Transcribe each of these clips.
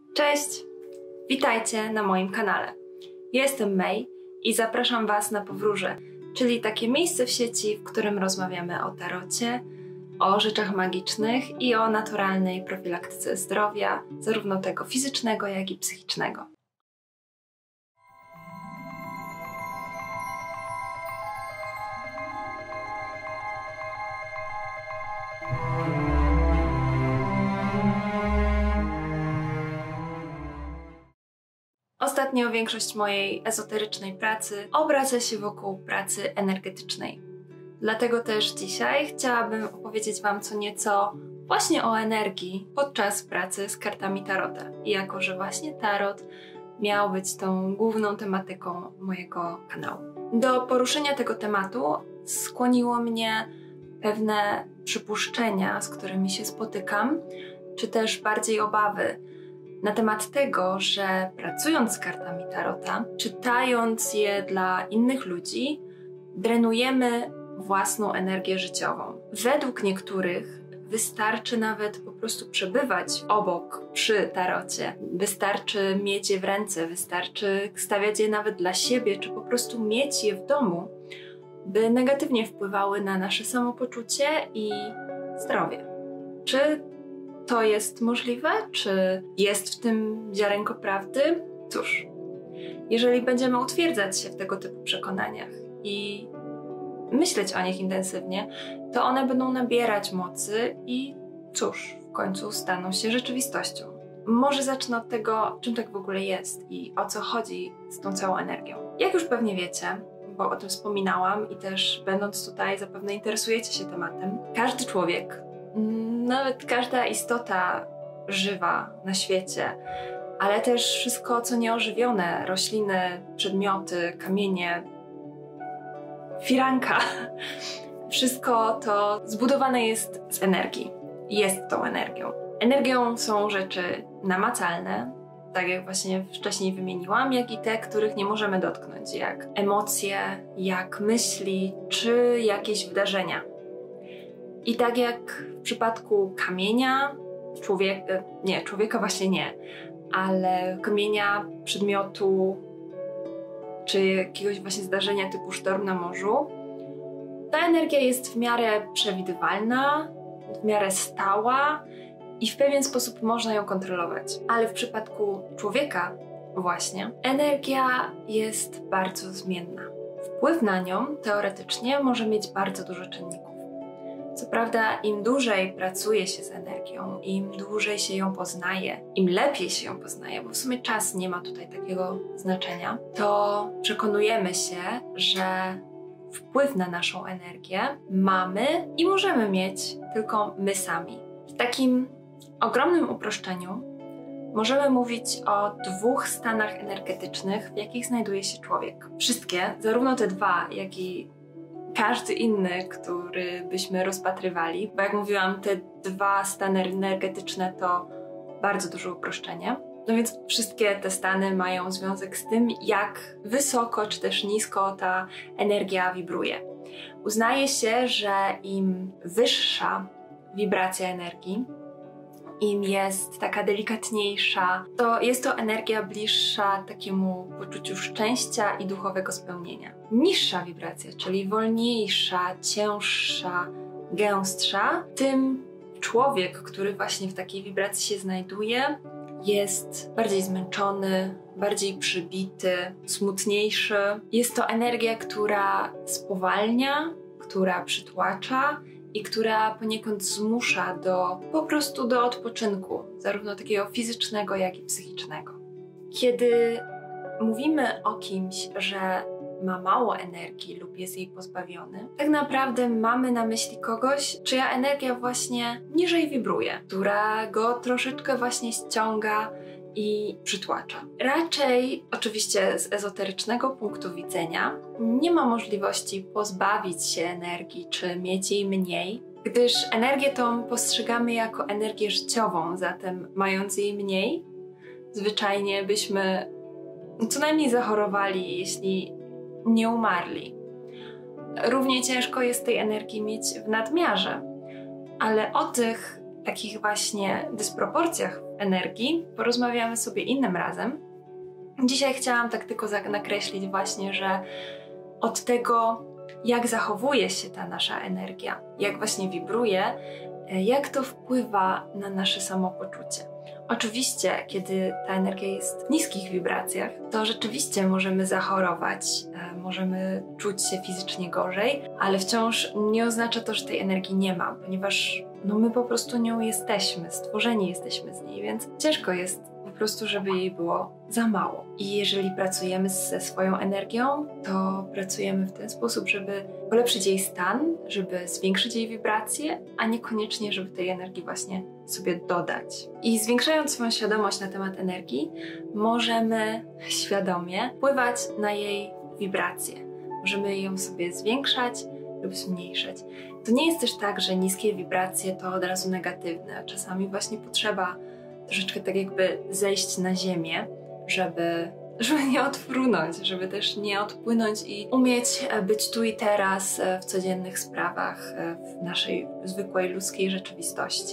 Cześć! Witajcie na moim kanale. Jestem May i zapraszam Was na Powróże, czyli takie miejsce w sieci, w którym rozmawiamy o tarocie, o rzeczach magicznych i o naturalnej profilaktyce zdrowia, zarówno tego fizycznego, jak i psychicznego. Ostatnio większość mojej ezoterycznej pracy obraca się wokół pracy energetycznej. Dlatego też dzisiaj chciałabym opowiedzieć Wam co nieco właśnie o energii podczas pracy z kartami tarota. I jako, że właśnie tarot miał być tą główną tematyką mojego kanału. Do poruszenia tego tematu skłoniło mnie pewne przypuszczenia, z którymi się spotykam, czy też bardziej obawy na temat tego, że pracując z kartami tarota, czytając je dla innych ludzi, drenujemy własną energię życiową. Według niektórych wystarczy nawet po prostu przebywać obok, przy tarocie. Wystarczy mieć je w ręce, wystarczy stawiać je nawet dla siebie, czy po prostu mieć je w domu, by negatywnie wpływały na nasze samopoczucie i zdrowie. Czy to jest możliwe? Czy jest w tym ziarenko prawdy? Cóż, jeżeli będziemy utwierdzać się w tego typu przekonaniach i myśleć o nich intensywnie, to one będą nabierać mocy i cóż, w końcu staną się rzeczywistością. Może zacznę od tego, czym tak w ogóle jest i o co chodzi z tą całą energią. Jak już pewnie wiecie, bo o tym wspominałam i też będąc tutaj zapewne interesujecie się tematem, każdy człowiek, nawet każda istota żywa na świecie, ale też wszystko, co nieożywione, rośliny, przedmioty, kamienie, firanka, wszystko to zbudowane jest z energii. Jest tą energią. Energią są rzeczy namacalne, tak jak właśnie wcześniej wymieniłam, jak i te, których nie możemy dotknąć, jak emocje, jak myśli, czy jakieś wydarzenia. I tak jak w przypadku kamienia, człowieka właśnie nie, ale kamienia, przedmiotu, czy jakiegoś właśnie zdarzenia typu sztorm na morzu, ta energia jest w miarę przewidywalna, w miarę stała i w pewien sposób można ją kontrolować. Ale w przypadku człowieka właśnie energia jest bardzo zmienna. Wpływ na nią teoretycznie może mieć bardzo dużo czynników. Co prawda, im dłużej pracuje się z energią, im dłużej się ją poznaje, im lepiej się ją poznaje, bo w sumie czas nie ma tutaj takiego znaczenia, to przekonujemy się, że wpływ na naszą energię mamy i możemy mieć tylko my sami. W takim ogromnym uproszczeniu możemy mówić o dwóch stanach energetycznych, w jakich znajduje się człowiek. Wszystkie, zarówno te dwa, jak i każdy inny, który byśmy rozpatrywali, bo jak mówiłam, te dwa stany energetyczne to bardzo duże uproszczenie. No więc wszystkie te stany mają związek z tym, jak wysoko czy też nisko ta energia wibruje. Uznaje się, że im wyższa wibracja energii, im jest taka delikatniejsza, to jest to energia bliższa takiemu poczuciu szczęścia i duchowego spełnienia. Niższa wibracja, czyli wolniejsza, cięższa, gęstsza, tym człowiek, który właśnie w takiej wibracji się znajduje, jest bardziej zmęczony, bardziej przybity, smutniejszy. Jest to energia, która spowalnia, która przytłacza i która poniekąd zmusza po prostu do odpoczynku, zarówno takiego fizycznego, jak i psychicznego. Kiedy mówimy o kimś, że ma mało energii lub jest jej pozbawiony, tak naprawdę mamy na myśli kogoś, czyja energia właśnie niżej wibruje, która go troszeczkę właśnie ściąga i przytłacza. Raczej, oczywiście z ezoterycznego punktu widzenia, nie ma możliwości pozbawić się energii czy mieć jej mniej, gdyż energię tą postrzegamy jako energię życiową, zatem mając jej mniej, zwyczajnie byśmy co najmniej zachorowali, jeśli nie umarli. Równie ciężko jest tej energii mieć w nadmiarze, ale o tych takich właśnie dysproporcjach w energii porozmawiamy sobie innym razem. Dzisiaj chciałam tak tylko nakreślić właśnie, że od tego, jak zachowuje się ta nasza energia, jak właśnie wibruje, jak to wpływa na nasze samopoczucie. Oczywiście, kiedy ta energia jest w niskich wibracjach, to rzeczywiście możemy zachorować, możemy czuć się fizycznie gorzej, ale wciąż nie oznacza to, że tej energii nie ma, ponieważ my po prostu nią jesteśmy, stworzeni jesteśmy z niej, więc ciężko jest po prostu, żeby jej było za mało. I jeżeli pracujemy ze swoją energią, to pracujemy w ten sposób, żeby polepszyć jej stan, żeby zwiększyć jej wibracje, a niekoniecznie, żeby tej energii właśnie sobie dodać. I zwiększając swoją świadomość na temat energii, możemy świadomie wpływać na jej wibracje. Możemy ją sobie zwiększać lub zmniejszać. To nie jest też tak, że niskie wibracje to od razu negatywne. Czasami właśnie potrzeba troszeczkę tak jakby zejść na ziemię, żeby nie odfrunąć, żeby też nie odpłynąć i umieć być tu i teraz w codziennych sprawach, w naszej zwykłej ludzkiej rzeczywistości.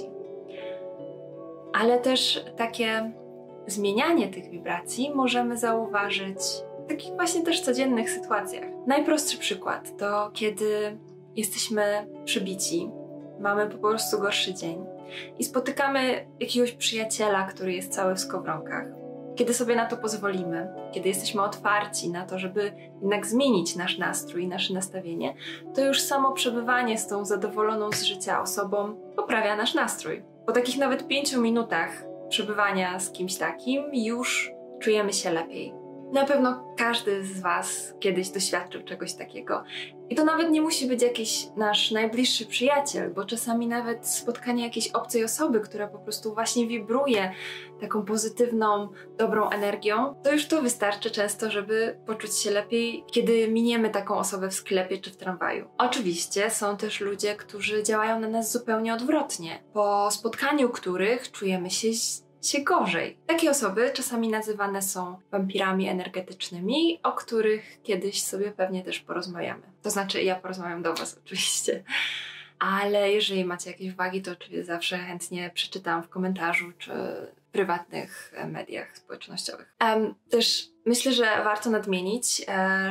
Ale też takie zmienianie tych wibracji możemy zauważyć w takich właśnie też codziennych sytuacjach. Najprostszy przykład to kiedy jesteśmy przybici, mamy po prostu gorszy dzień i spotykamy jakiegoś przyjaciela, który jest cały w skowronkach. Kiedy sobie na to pozwolimy, kiedy jesteśmy otwarci na to, żeby jednak zmienić nasz nastrój, nasze nastawienie, to już samo przebywanie z tą zadowoloną z życia osobą poprawia nasz nastrój. Po takich nawet 5 minutach przebywania z kimś takim już czujemy się lepiej. Na pewno każdy z Was kiedyś doświadczył czegoś takiego. I to nawet nie musi być jakiś nasz najbliższy przyjaciel, bo czasami nawet spotkanie jakiejś obcej osoby, która po prostu właśnie wibruje taką pozytywną, dobrą energią, to już to wystarczy często, żeby poczuć się lepiej, kiedy miniemy taką osobę w sklepie czy w tramwaju. Oczywiście są też ludzie, którzy działają na nas zupełnie odwrotnie, po spotkaniu których czujemy się gorzej. Takie osoby czasami nazywane są wampirami energetycznymi, o których kiedyś sobie pewnie też porozmawiamy. To znaczy ja porozmawiam do Was oczywiście. Ale jeżeli macie jakieś uwagi, to oczywiście zawsze chętnie przeczytam w komentarzu czy w prywatnych mediach społecznościowych. Też myślę, że warto nadmienić,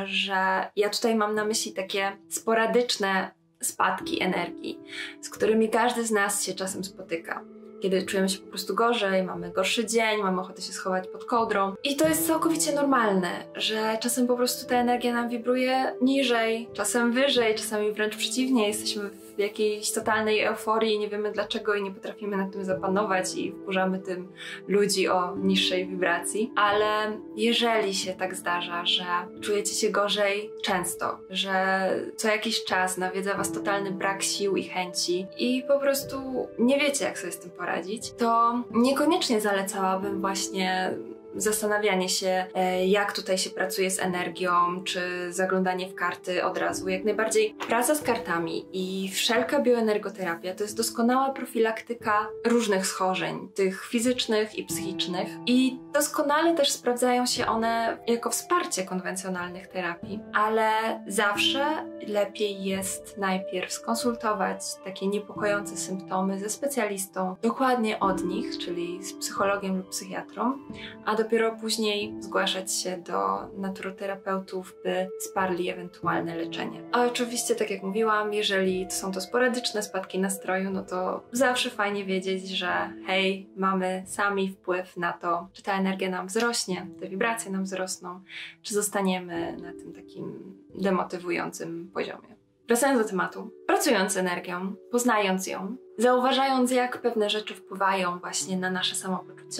że ja tutaj mam na myśli takie sporadyczne spadki energii, z którymi każdy z nas się czasem spotyka. Kiedy czujemy się po prostu gorzej, mamy gorszy dzień, mamy ochotę się schować pod kołdrą. I to jest całkowicie normalne, że czasem po prostu ta energia nam wibruje niżej, czasem wyżej, czasami wręcz przeciwnie. Jesteśmy w jakiejś totalnej euforii, nie wiemy dlaczego i nie potrafimy nad tym zapanować i wkurzamy tym ludzi o niższej wibracji. Ale jeżeli się tak zdarza, że czujecie się gorzej często, że co jakiś czas nawiedza Was totalny brak sił i chęci i po prostu nie wiecie, jak sobie z tym poradzić, to niekoniecznie zalecałabym właśnie zastanawianie się, jak tutaj się pracuje z energią, czy zaglądanie w karty od razu. Jak najbardziej praca z kartami i wszelka bioenergoterapia to jest doskonała profilaktyka różnych schorzeń, tych fizycznych i psychicznych. I doskonale też sprawdzają się one jako wsparcie konwencjonalnych terapii, ale zawsze lepiej jest najpierw skonsultować takie niepokojące symptomy ze specjalistą dokładnie od nich, czyli z psychologiem lub psychiatrą, a dopiero później zgłaszać się do naturoterapeutów, by wsparli ewentualne leczenie. A oczywiście, tak jak mówiłam, jeżeli są to sporadyczne spadki nastroju, no to zawsze fajnie wiedzieć, że hej, mamy sami wpływ na to, czy ta energia nam wzrośnie, te wibracje nam wzrosną, czy zostaniemy na tym takim demotywującym poziomie. Wracając do tematu, pracując z energią, poznając ją, zauważając, jak pewne rzeczy wpływają właśnie na nasze samopoczucie,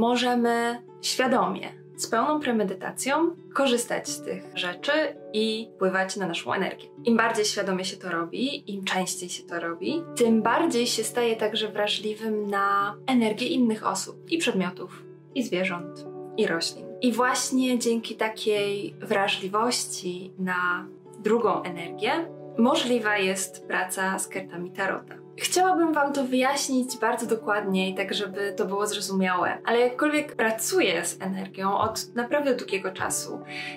możemy świadomie, z pełną premedytacją korzystać z tych rzeczy i wpływać na naszą energię. Im bardziej świadomie się to robi, im częściej się to robi, tym bardziej się staje także wrażliwym na energię innych osób i przedmiotów, i zwierząt, i roślin. I właśnie dzięki takiej wrażliwości na drugą energię możliwa jest praca z kartami tarota. Chciałabym Wam to wyjaśnić bardzo dokładnie i tak, żeby to było zrozumiałe, ale jakkolwiek pracuję z energią od naprawdę długiego czasu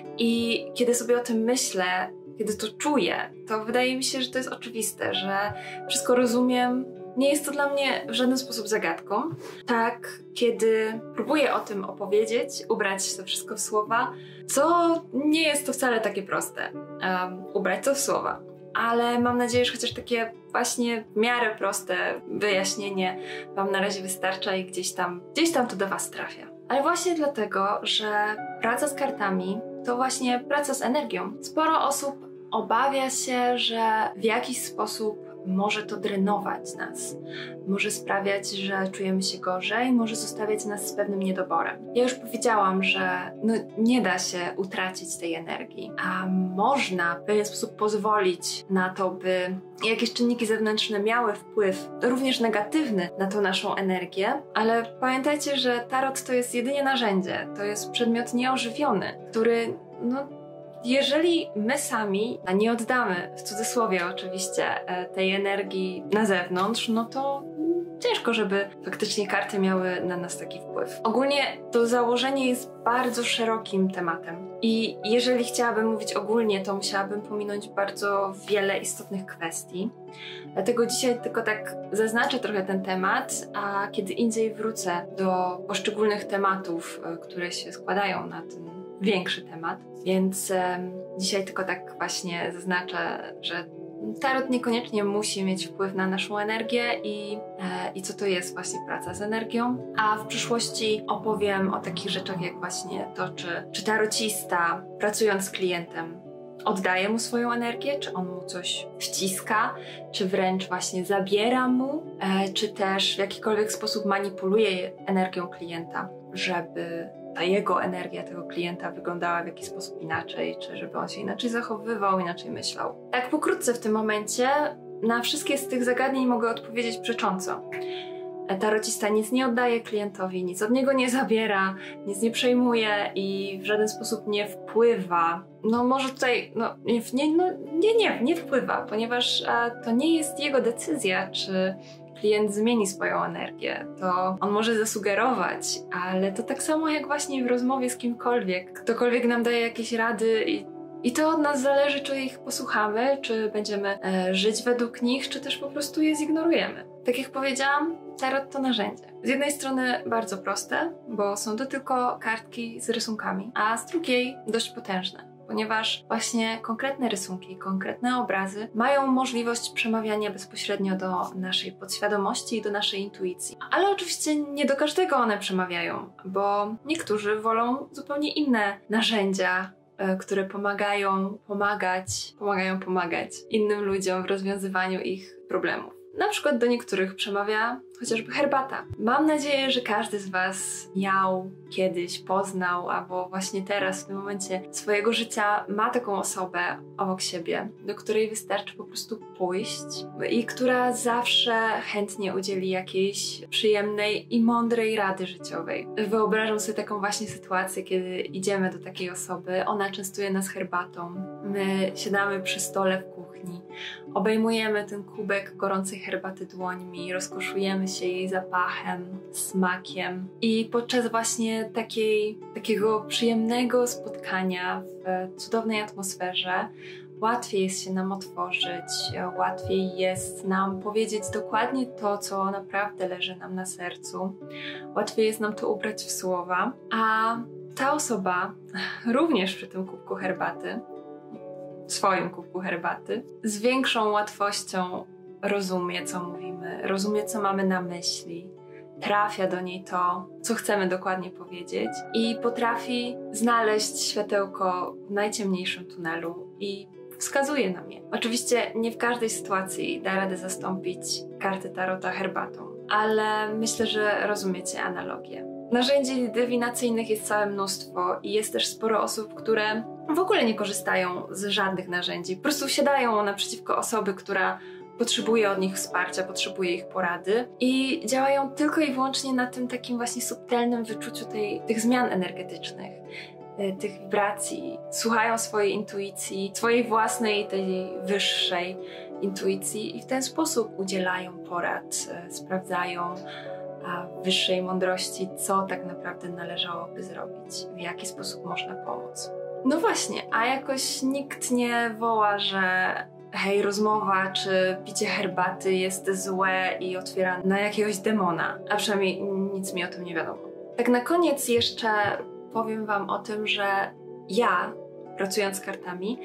i kiedy sobie o tym myślę, kiedy to czuję, to wydaje mi się, że to jest oczywiste, że wszystko rozumiem nie jest to dla mnie w żaden sposób zagadką. Tak, kiedy próbuję o tym opowiedzieć, ubrać to wszystko w słowa, co nie jest to wcale takie proste, ubrać to w słowa. Ale mam nadzieję, że chociaż takie właśnie w miarę proste wyjaśnienie wam na razie wystarcza i gdzieś tam to do was trafia. Ale właśnie dlatego, że praca z kartami to właśnie praca z energią. Sporo osób obawia się, że w jakiś sposób może to drenować nas, może sprawiać, że czujemy się gorzej, może zostawiać nas z pewnym niedoborem. Ja już powiedziałam, że nie da się utracić tej energii, a można w pewien sposób pozwolić na to, by jakieś czynniki zewnętrzne miały wpływ, również negatywny, na tą naszą energię, ale pamiętajcie, że tarot to jest jedynie narzędzie, to jest przedmiot nieożywiony, który jeżeli my sami nie oddamy, w cudzysłowie oczywiście, tej energii na zewnątrz, no to ciężko, żeby faktycznie karty miały na nas taki wpływ. Ogólnie to założenie jest bardzo szerokim tematem i jeżeli chciałabym mówić ogólnie, to musiałabym pominąć bardzo wiele istotnych kwestii. Dlatego dzisiaj tylko tak zaznaczę trochę ten temat, a kiedy indziej wrócę do poszczególnych tematów, które się składają na ten większy temat. Więc dzisiaj tylko tak właśnie zaznaczę, że tarot niekoniecznie musi mieć wpływ na naszą energię i co to jest właśnie praca z energią. A w przyszłości opowiem o takich rzeczach jak właśnie to, czy tarocista pracując z klientem oddaje mu swoją energię, czy on mu coś wciska, czy wręcz właśnie zabiera mu, czy też w jakikolwiek sposób manipuluje energią klienta, żeby ta jego energia tego klienta wyglądała w jakiś sposób inaczej, czy żeby on się inaczej zachowywał, inaczej myślał. Tak pokrótce w tym momencie na wszystkie z tych zagadnień mogę odpowiedzieć przecząco. Tarocista nic nie oddaje klientowi, nic od niego nie zabiera, nic nie przejmuje i w żaden sposób nie wpływa. Może tutaj, nie wpływa, ponieważ to nie jest jego decyzja, czy klient zmieni swoją energię. To on może zasugerować, ale to tak samo jak właśnie w rozmowie z kimkolwiek. Ktokolwiek nam daje jakieś rady i to od nas zależy, czy ich posłuchamy, czy będziemy żyć według nich, czy też po prostu je zignorujemy. Tak jak powiedziałam, tarot to narzędzie. Z jednej strony bardzo proste, bo są to tylko kartki z rysunkami, a z drugiej dość potężne. Ponieważ właśnie konkretne rysunki, konkretne obrazy mają możliwość przemawiania bezpośrednio do naszej podświadomości i do naszej intuicji. Ale oczywiście nie do każdego one przemawiają, bo niektórzy wolą zupełnie inne narzędzia, które pomagają pomagać innym ludziom w rozwiązywaniu ich problemów. Na przykład do niektórych przemawia chociażby herbata. Mam nadzieję, że każdy z was miał kiedyś, poznał, albo właśnie teraz, w tym momencie swojego życia ma taką osobę obok siebie, do której wystarczy po prostu pójść i która zawsze chętnie udzieli jakiejś przyjemnej i mądrej rady życiowej. Wyobrażam sobie taką właśnie sytuację, kiedy idziemy do takiej osoby, ona częstuje nas herbatą, my siadamy przy stole w kuchni, obejmujemy ten kubek gorącej herbaty dłońmi, rozkoszujemy się jej zapachem, smakiem i podczas właśnie takiego przyjemnego spotkania w cudownej atmosferze łatwiej jest się nam otworzyć, łatwiej jest nam powiedzieć dokładnie to, co naprawdę leży nam na sercu, łatwiej jest nam to ubrać w słowa, a ta osoba również przy tym kubku herbaty, swoim kubku herbaty, z większą łatwością rozumie, co mówimy, rozumie, co mamy na myśli, trafia do niej to, co chcemy dokładnie powiedzieć i potrafi znaleźć światełko w najciemniejszym tunelu i wskazuje nam je. Oczywiście nie w każdej sytuacji da radę zastąpić karty tarota herbatą, ale myślę, że rozumiecie analogię. Narzędzi dywinacyjnych jest całe mnóstwo i jest też sporo osób, które w ogóle nie korzystają z żadnych narzędzi. Po prostu siadają naprzeciwko osoby, która potrzebuje od nich wsparcia, potrzebuje ich porady i działają tylko i wyłącznie na tym takim właśnie subtelnym wyczuciu tych zmian energetycznych, tych wibracji. Słuchają swojej intuicji, swojej własnej, tej wyższej intuicji i w ten sposób udzielają porad, sprawdzają wyższej mądrości, co tak naprawdę należałoby zrobić, w jaki sposób można pomóc. No właśnie, a jakoś nikt nie woła, że hej, rozmowa czy picie herbaty jest złe i otwiera na jakiegoś demona, a przynajmniej nic mi o tym nie wiadomo. Tak na koniec jeszcze powiem Wam o tym, że ja, pracując z kartami,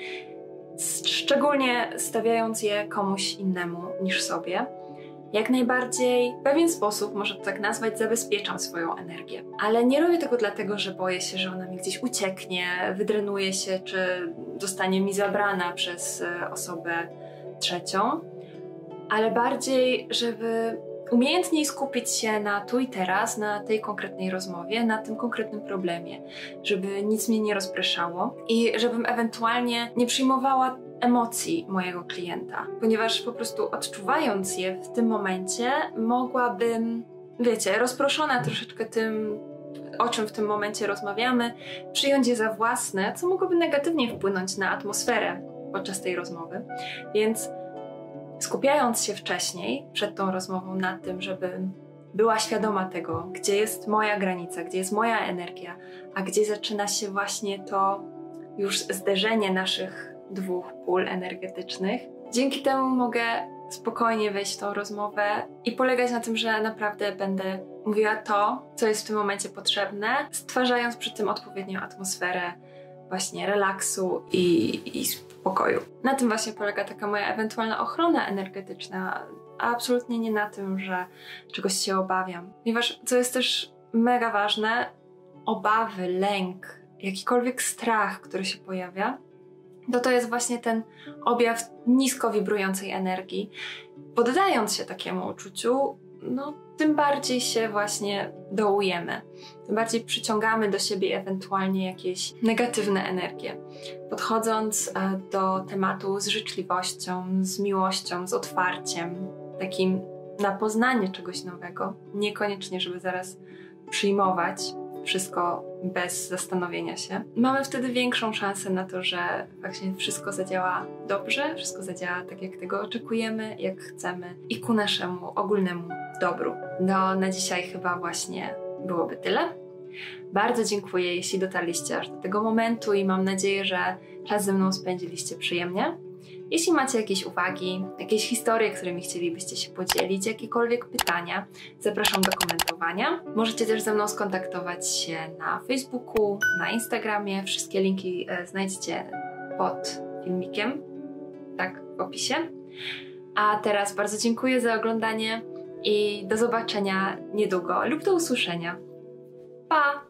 szczególnie stawiając je komuś innemu niż sobie, jak najbardziej w pewien sposób, może to tak nazwać, zabezpieczam swoją energię. Ale nie robię tego dlatego, że boję się, że ona mi gdzieś ucieknie, wydrenuje się, czy zostanie mi zabrana przez osobę trzecią, ale bardziej, żeby umiejętniej skupić się na tu i teraz, na tej konkretnej rozmowie, na tym konkretnym problemie, żeby nic mnie nie rozpraszało i żebym ewentualnie nie przyjmowała emocji mojego klienta, ponieważ po prostu odczuwając je w tym momencie mogłabym, wiecie, rozproszona troszeczkę tym, o czym w tym momencie rozmawiamy, przyjąć je za własne, co mogłoby negatywnie wpłynąć na atmosferę podczas tej rozmowy, więc skupiając się wcześniej, przed tą rozmową na tym, żebym była świadoma tego, gdzie jest moja granica, gdzie jest moja energia, a gdzie zaczyna się właśnie to już zderzenie naszych dwóch pól energetycznych. Dzięki temu mogę spokojnie wejść w tą rozmowę i polegać na tym, że naprawdę będę mówiła to, co jest w tym momencie potrzebne, stwarzając przy tym odpowiednią atmosferę właśnie relaksu i spokoju. Na tym właśnie polega taka moja ewentualna ochrona energetyczna, a absolutnie nie na tym, że czegoś się obawiam. Ponieważ, co jest też mega ważne, obawy, lęk, jakikolwiek strach, który się pojawia, to jest właśnie ten objaw nisko wibrującej energii. Poddając się takiemu uczuciu, tym bardziej się właśnie dołujemy. Tym bardziej przyciągamy do siebie ewentualnie jakieś negatywne energie. Podchodząc do tematu z życzliwością, z miłością, z otwarciem, takim na poznanie czegoś nowego, niekoniecznie, żeby zaraz przyjmować wszystko bez zastanowienia się, mamy wtedy większą szansę na to, że właśnie wszystko zadziała dobrze, wszystko zadziała tak, jak tego oczekujemy, jak chcemy i ku naszemu ogólnemu dobru. Na dzisiaj chyba właśnie byłoby tyle. Bardzo dziękuję, jeśli dotarliście aż do tego momentu i mam nadzieję, że czas ze mną spędziliście przyjemnie. Jeśli macie jakieś uwagi, jakieś historie, którymi chcielibyście się podzielić, jakiekolwiek pytania, zapraszam do komentowania. Możecie też ze mną skontaktować się na Facebooku, na Instagramie. Wszystkie linki znajdziecie pod filmikiem, tak, w opisie. A teraz bardzo dziękuję za oglądanie i do zobaczenia niedługo lub do usłyszenia. Pa!